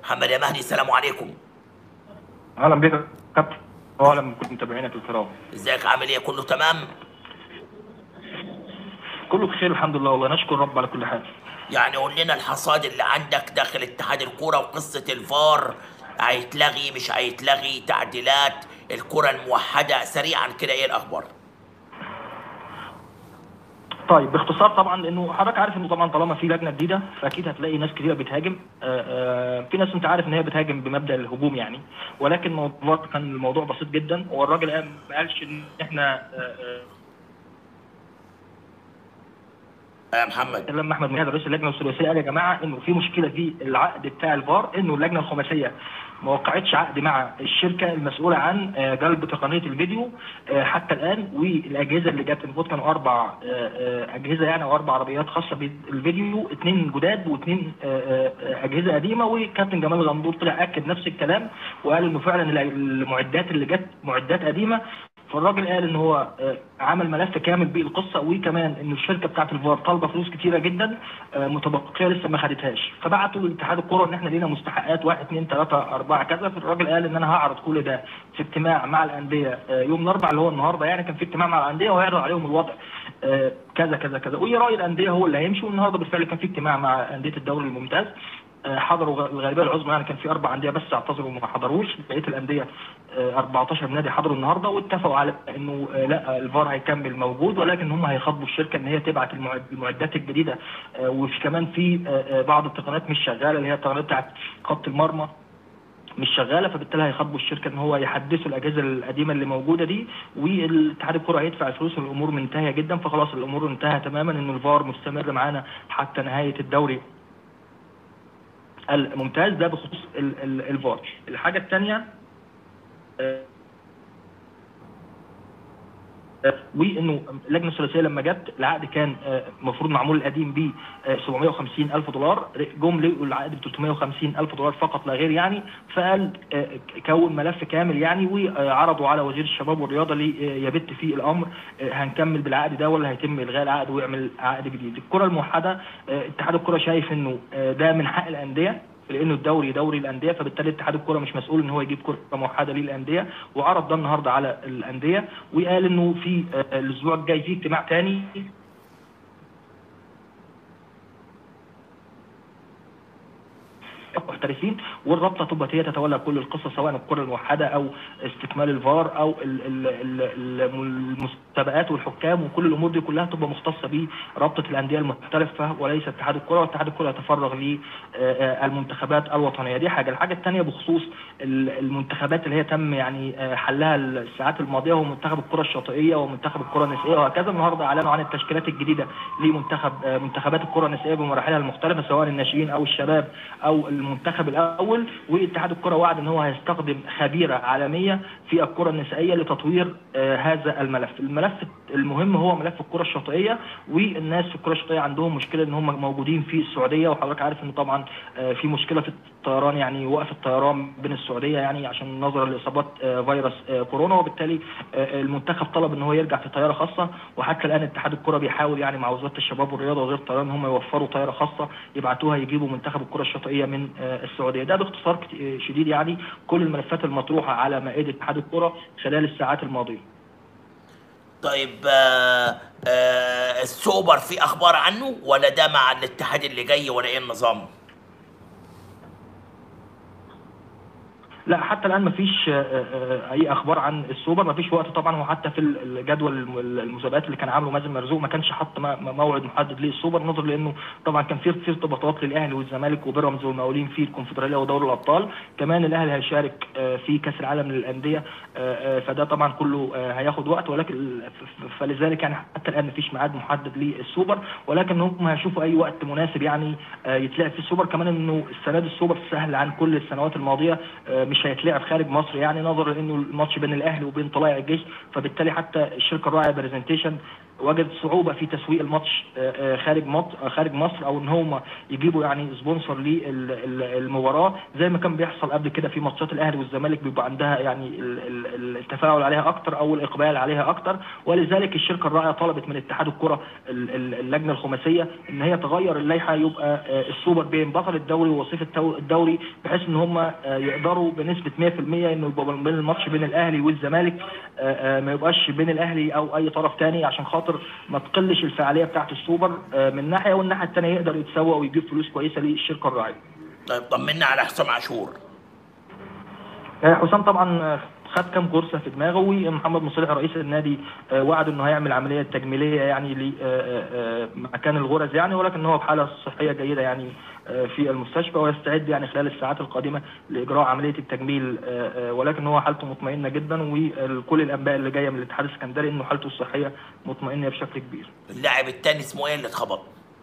محمد يا مهدي، السلام عليكم. اهلا بك يا كابتن، واهلا بكل متابعينك الكرام. ازيك؟ عامل ايه؟ كله تمام؟ كله بخير الحمد لله، والله نشكر رب على كل حال. يعني قول لنا الحصاد اللي عندك داخل اتحاد الكوره وقصه الفار. هيتلغي مش هيتلغي؟ تعديلات الكره الموحده سريعا كده، ايه الاخبار؟ طيب باختصار طبعا، لانه حضرتك عارف انه طبعا طالما في لجنه جديده فاكيد هتلاقي ناس كتيره بتهاجم. في ناس انت عارف ان هي بتهاجم بمبدا الهجوم يعني، ولكن كان الموضوع بسيط جدا، والراجل ما قالش ان احنا يا محمد. لما احمد مجاهد رئيس اللجنه الثلاثيه قال يا جماعه انه في مشكله في العقد بتاع الفار، انه اللجنه الخماسيه ما وقعتش عقد مع الشركه المسؤوله عن جلب تقنيه الفيديو حتى الان، والاجهزه اللي جت المفروض كانوا اربع اجهزه يعني، او اربع عربيات خاصه بالفيديو، اثنين جداد واثنين اجهزه قديمه، وكابتن جمال غندور طلع اكد نفس الكلام وقال انه فعلا المعدات اللي جت معدات قديمه. فالراجل قال ان هو عمل ملف كامل بالقصه، وكمان ان الشركه بتاعت الفار طالبه فلوس كتيره جدا متبقيه لسه ما خدتهاش، فبعتوا لاتحاد الكوره ان احنا لينا مستحقات 1 2 3 4 كذا. فالراجل قال ان انا هعرض كل ده في اجتماع مع الانديه يوم الاربعاء اللي هو النهارده يعني، كان في اجتماع مع الانديه وهيعرض عليهم الوضع كذا كذا كذا، وايه راي الانديه هو اللي هيمشي. والنهارده بالفعل كان في اجتماع مع انديه الدوري الممتاز، حضروا الغالبيه العظمى يعني، كان في اربع انديه بس اعتذروا وما حضروش، بقيه الانديه 14 نادي حضروا النهارده، واتفقوا على انه لا الفار هيكمل موجود، ولكن هم هيخاطبوا الشركه ان هي تبعت المعدات الجديده، وفي كمان في بعض التقنيات مش شغاله، اللي هي التقنيات بتاعت خط المرمى مش شغاله، فبالتالي هيخاطبوا الشركه ان هو يحدثوا الاجهزه القديمه اللي موجوده دي، والاتحاد الكره هيدفع الفلوس، والامور منتهيه جدا. فخلاص الامور انتهت تماما، ان الفار مستمر معانا حتى نهايه الدوري الممتاز. ده بخصوص الفار. الحاجه الثانيه وانه اللجنه الثلاثيه لما جت العقد كان المفروض معمول القديم ب 750 الف دولار، جم لقوا العقد ب 350 الف دولار فقط لا غير يعني. فقال كون ملف كامل يعني، وعرضوا على وزير الشباب والرياضه اللي يبت فيه الامر، هنكمل بالعقد ده ولا هيتم الغاء العقد ويعمل عقد جديد. الكره الموحده اتحاد الكره شايف انه ده من حق الانديه، لانه الدوري دوري الانديه، فبالتالي اتحاد الكره مش مسؤول ان هو يجيب كره موحده للانديه، وعرض ده النهارده على الانديه، وقال انه في الاسبوع الجاي في اجتماع تاني محترفين، والرابطه تبقى هي تتولى كل القصه، سواء الكره الموحده او استكمال الفار او المسابقات والحكام، وكل الامور دي كلها تبقى مختصه برابطه الانديه المحترفه وليس اتحاد الكره، واتحاد الكره يتفرغ للمنتخبات الوطنيه. دي حاجه. الحاجه الثانيه بخصوص المنتخبات اللي هي تم يعني حلها الساعات الماضيه، هو منتخب الكره الشاطئيه ومنتخب الكره النسائيه وهكذا. النهارده اعلنوا عن التشكيلات الجديده منتخبات الكره النسائيه بمراحلها المختلفه، سواء الناشئين او الشباب او المنتخب الاول. واتحاد الكره وعد ان هو هيستخدم خبيره عالميه في الكره النسائيه لتطوير هذا الملف المهم هو ملف الكره الشاطئيه. والناس في الكره الشاطئيه عندهم مشكله ان هم موجودين في السعوديه، وحضرتك عارف ان طبعا في مشكله في الطيران يعني، وقف الطيران بين السعوديه يعني عشان نظرا لاصابات فيروس كورونا، وبالتالي المنتخب طلب ان هو يرجع في طياره خاصه. وحتى الان اتحاد الكره بيحاول يعني مع وزاره الشباب والرياضه وغير الطيران هم يوفروا طياره خاصه يبعتوها يجيبوا منتخب الكره الشاطئيه من السعوديه. ده باختصار شديد يعني كل الملفات المطروحه على مائده اتحاد الكره خلال الساعات الماضيه. طيب، السوبر في اخبار عنه ولا ده مع الاتحاد اللي جاي ولا ايه النظام؟ لا حتى الان مفيش اي اخبار عن السوبر، مفيش وقت طبعا. وحتى في الجدول المسابقات اللي كان عامله مازن مرزوق ما كانش حط موعد محدد للسوبر، نظرا لانه طبعا كان في ارتباطات للاهلي والزمالك وبيراميدز والمقاولين في الكونفدراليه ودوري الابطال. كمان الاهلي هيشارك في كاس العالم للانديه، فده طبعا كله هياخد وقت، ولكن فلذلك يعني حتى الان مفيش ميعاد محدد للسوبر، ولكن هم هيشوفوا اي وقت مناسب يعني يتلعب في السوبر. كمان انه السنه دي السوبر سهل عن كل السنوات الماضيه، مش هيتلعب خارج مصر يعني، نظرا لانه الماتش بين الاهلي وبين طلائع الجيش، فبالتالي حتى الشركه الراعيه برزنتيشن وجد صعوبه في تسويق الماتش خارج مصر، او ان هم يجيبوا يعني سبونسر للمباراه زي ما كان بيحصل قبل كده في ماتشات الاهلي والزمالك، بيبقى عندها يعني التفاعل عليها اكتر او الاقبال عليها اكتر. ولذلك الشركه الراعيه طلبت من اتحاد الكره اللجنه الخماسيه ان هي تغير اللائحه، يبقى السوبر بين بطل الدوري ووصيف الدوري، بحيث ان هم يقدروا بنسبه 100% انه يبقى بين الماتش بين الاهلي والزمالك، ما يبقاش بين الاهلي او اي طرف ثاني، عشان خاطر ما تقلش الفعاليه بتاعه السوبر من ناحيه، والناحيه الثانيه يقدر يتسوق ويجيب فلوس كويسه للشركه الراعيه. طيب طمنا على حسام عاشور. حسام طبعا خد كام كورسه في دماغه، ومحمد مصلح رئيس النادي وعد انه هيعمل عمليه تجميليه يعني لمكان الغرز يعني، ولكن هو بحاله صحيه جيده يعني في المستشفى، ويستعد يعني خلال الساعات القادمه لاجراء عمليه التجميل، ولكن هو حالته مطمئنه جدا، وكل الانباء اللي جايه من الاتحاد السكندري انه حالته الصحيه مطمئنه بشكل كبير. اللاعب الثاني اسمه ايه اللي اتخبط؟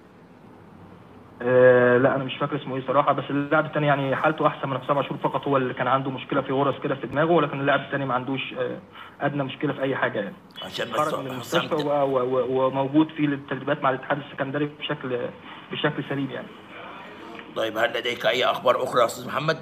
لا انا مش فاكر اسمه ايه صراحه، بس اللاعب الثاني يعني حالته احسن من حسام عاشور، فقط هو اللي كان عنده مشكله في غرز كده في دماغه، ولكن اللاعب الثاني ما عندوش ادنى مشكله في اي حاجه يعني. عشان خرج من المستشفى وموجود في التدريبات مع الاتحاد السكندري بشكل سليم يعني. طيب هل لديك اي اخبار اخرى يا استاذ محمد؟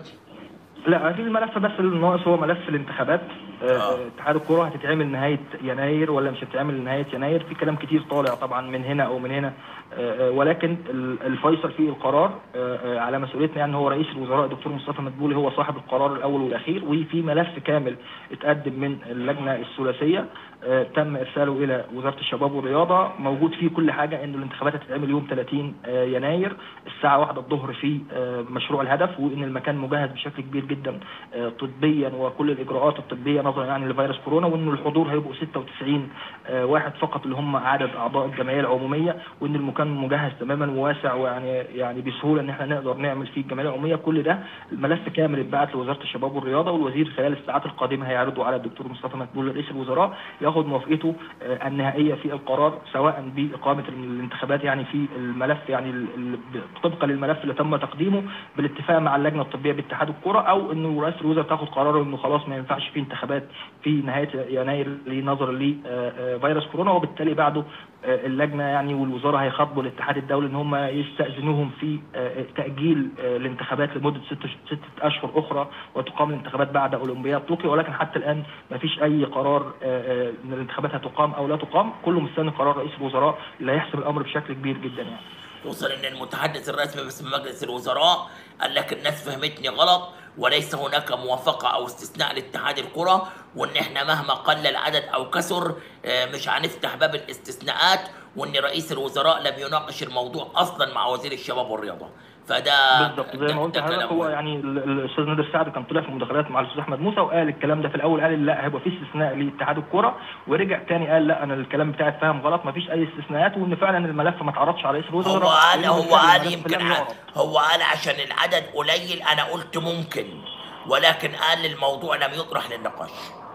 لا، في الملف بس اللي ناقص هو ملف الانتخابات. اتحاد الكوره هتتعمل نهايه يناير ولا مش هتتعمل نهايه يناير؟ في كلام كتير طالع طبعا من هنا او من هنا، ولكن الفيصل في القرار على مسؤوليتنا يعني هو رئيس الوزراء الدكتور مصطفى مدبولي هو صاحب القرار الاول والاخير، وفي ملف كامل اتقدم من اللجنه الثلاثيه تم ارساله الى وزاره الشباب والرياضه، موجود فيه كل حاجه، انه الانتخابات هتتعمل يوم 30 يناير الساعه 1 الظهر في مشروع الهدف، وان المكان مجهز بشكل كبير جدا طبيا وكل الاجراءات الطبيه نظرا يعني لفيروس كورونا، وانه الحضور هيبقوا 96 واحد فقط اللي هم عدد اعضاء الجمعيه العموميه، وان المكان مجهز تماما وواسع، ويعني بسهوله ان احنا نقدر نعمل فيه الجمعيه العموميه. كل ده الملف كامل اتبعت لوزاره الشباب والرياضه، والوزير خلال الساعات القادمه هيعرضه على الدكتور مصطفى مدبولي رئيس الوزراء، ياخد موافقته النهائيه في القرار سواء باقامه الانتخابات يعني في الملف يعني طبقا للملف اللي تم تقديمه بالاتفاق مع اللجنه الطبيه باتحاد الكره، او انه رئاسه الوزراء تاخد قرار انه خلاص ما ينفعش في انتخابات في نهايه يناير نظرا لفيروس كورونا، وبالتالي بعده اللجنه يعني والوزاره هيخاطبوا الاتحاد الدولي ان هم يستاذنوهم في تاجيل الانتخابات لمده 6 اشهر اخرى، وتقام الانتخابات بعد اولمبياد طوكيو، ولكن حتى الان ما فيش اي قرار ان الانتخابات هتقام او لا تقام، كله مستني قرار رئيس الوزراء اللي هيحسم الامر بشكل كبير جدا يعني. توصل ان المتحدث الرسمي باسم مجلس الوزراء قال لك الناس فهمتني غلط، وليس هناك موافقه او استثناء لاتحاد الكره، وان احنا مهما قل العدد او كثر مش هنفتح باب الاستثناءات، وان رئيس الوزراء لم يناقش الموضوع اصلا مع وزير الشباب والرياضه. فده بالضبط زي ما قلت لحضرتك، هو يعني الاستاذ نادر سعد كان طلع في مداخلات مع الاستاذ احمد موسى وقال الكلام ده في الاول، قال لا هيبقى في استثناء لاتحاد الكره، ورجع تاني قال لا انا الكلام بتاعي اتفهم غلط، ما فيش اي استثناءات، وان فعلا الملف ما اتعرضش على رئيس الوزراء. هو قال يمكن هو قال عشان العدد قليل، انا قلت ممكن، ولكن قال الموضوع لم يطرح للنقاش.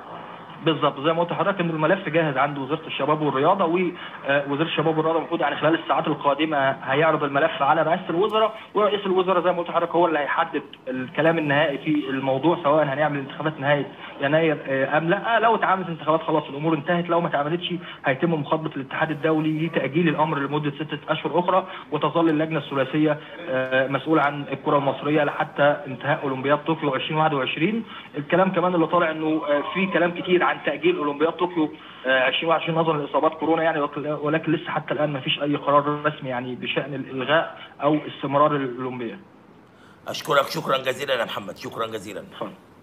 بالظبط زي ما قلت لحضرتك ان الملف جاهز عند وزاره الشباب والرياضه، ووزير الشباب والرياضه المفروض يعني خلال الساعات القادمه هيعرض الملف على رئاسه الوزراء، ورئيس الوزراء زي ما قلت لحضرتك هو اللي هيحدد الكلام النهائي في الموضوع، سواء هنعمل انتخابات نهايه يناير ام لا. لو اتعملت انتخابات خلاص الامور انتهت، لو ما اتعملتش هيتم مخاطبه الاتحاد الدولي لتاجيل الامر لمده 6 اشهر اخرى، وتظل اللجنه الثلاثيه مسؤوله عن الكره المصريه لحتى انتهاء اولمبياد طوكيو 2021. الكلام كمان اللي طالع انه في كلام كتير عن تاجيل اولمبياد طوكيو 2021 نظرا لاصابات كورونا يعني، ولكن لسه حتى الان ما فيش اي قرار رسمي يعني بشان الالغاء او استمرار الاولمبياد. اشكرك شكرا جزيلا يا محمد، شكرا جزيلا.